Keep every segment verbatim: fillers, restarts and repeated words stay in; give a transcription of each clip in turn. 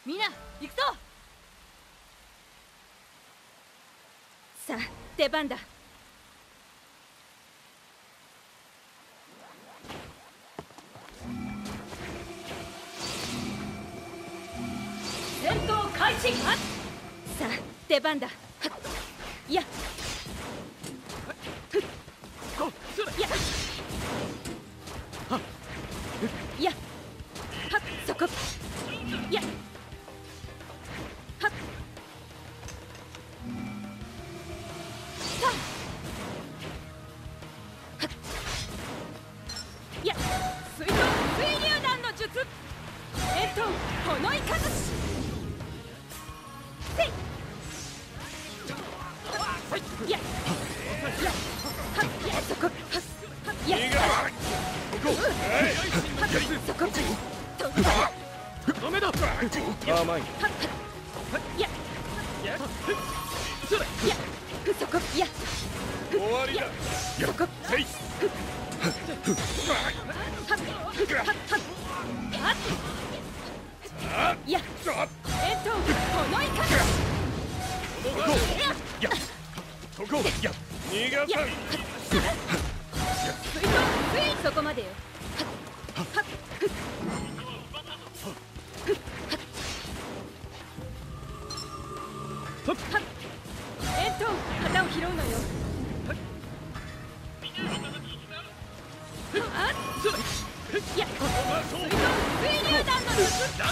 みんな行くぞ。さあ出番だ。戦闘開始。さあ出番だ。いやいやいやはっそこいやはっさあはっいや水遁水流弾の術えっとこのイカズシせいいやいやはっいやそこはっいやそこダメだ。甘い。いやいやそこいや終わりだ。そこはいいやえっとこのイカだ。いやそこいや逃がさん。そこまでよ。えっと旗を拾うのよ。いや水流弾の術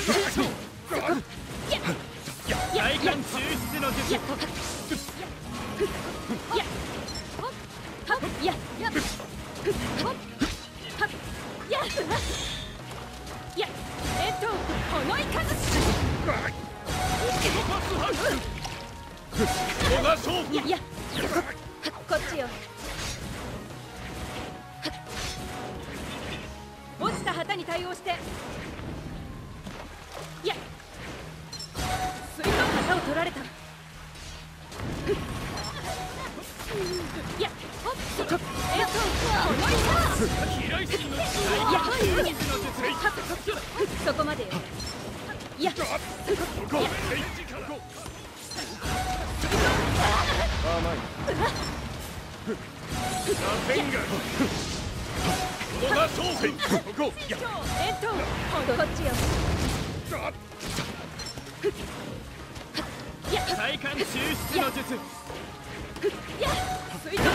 大艦抽出の術いやいやいやいやいやえっとこのイカズシいやいやこっちよ。落ちた旗に対応して。いや水遁旗を取られた。いやそこえっとこのイカいやそこまでよ。いやそこいや甘い。えっとこっちよ。いや体幹抽出の術いや水遁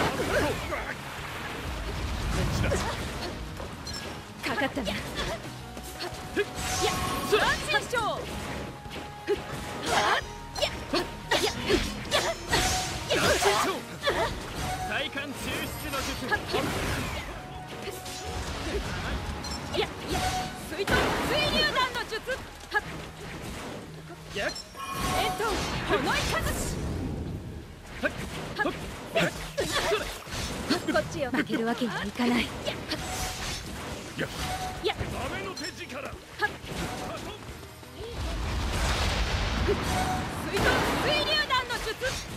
かかったな。いや安心しろ。体幹抽出の術いやいや水遁水流弾の術えっとこのイカズシこっちよ。負けるわけにはいかない。いやいやダメの手力水遁水流弾の術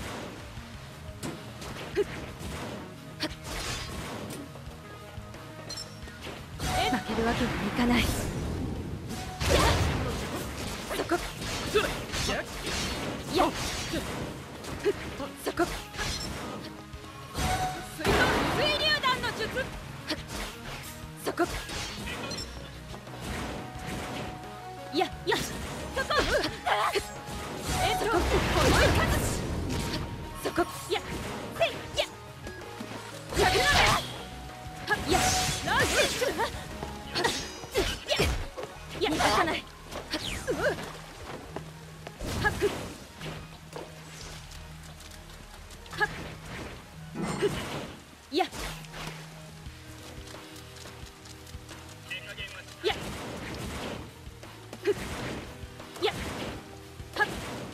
負けるわけにはいかない。そこいやそこ水遁水流弾の術そこいやいやそこえっとこのイカズシそこいやせいいややめろいやラージいや逃がさない。いやいやいやはっ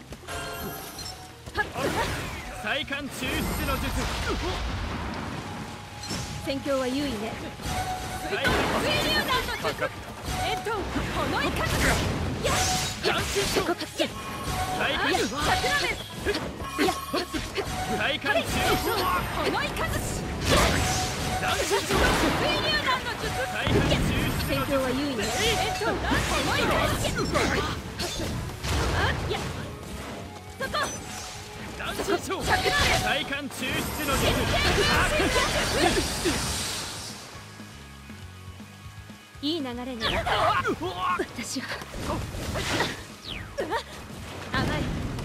はっ体幹抽出の術戦況は優位ね。水遁水流弾の術えっとこのイカズシいや安心しろ。いや桜面いや体幹抽出このイカズシ安心しろ。水流弾の術戦況は優位ね。えっとこのイカズシいやそこ断心症体幹抽出の術いい流れね。私は甘い。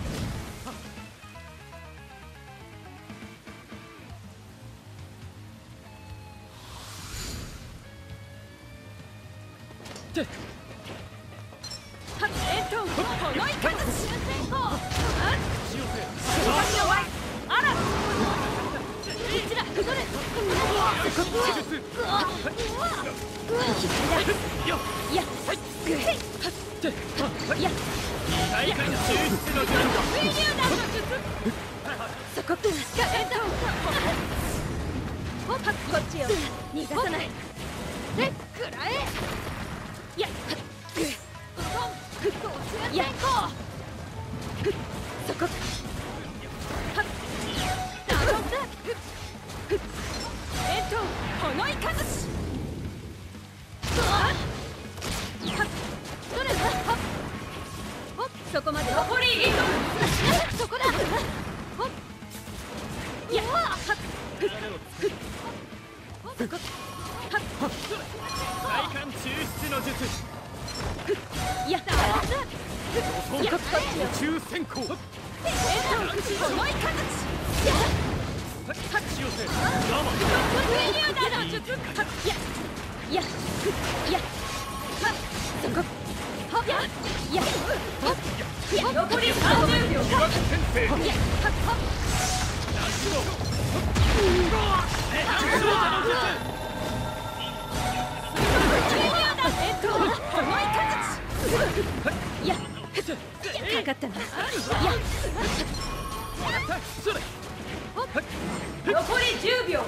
はっ、えっと、このいかず終戦法。あら。こちら、くぐれ。いや、いや、ぐへい。いや、 体幹抽出の術水流弾の術。そこ、えっと、こっちよ。逃がさない。で、くらえ。いや、ぐっ、こちら先行。そこ。はっ、頼んだ。えっと、このいかずし。はっ、どれだ。はっ、ほっ、そこまで。残りいっそこだ。ほっ、いや、はっ、そこ。はっ、 体幹抽出の術いや、いや、こっちよ。 宇宙先行えっと、このいかずし。いや、 タッチ寄せガマ水流弾の術。いや、いや、いや、はっ、そこ。はっ、いや、いや、はっ、いや、残りさんじゅうびょう。 先生いや、はっ、はっ、 断しろえっと、このいかずし。いや、かかったな。いや、残りじゅうびょう。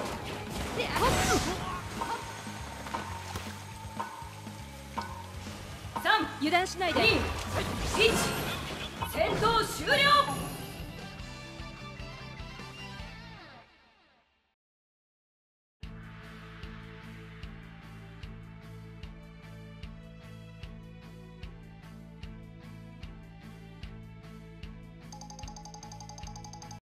さん、油断しないで。に、いち、戦闘終了。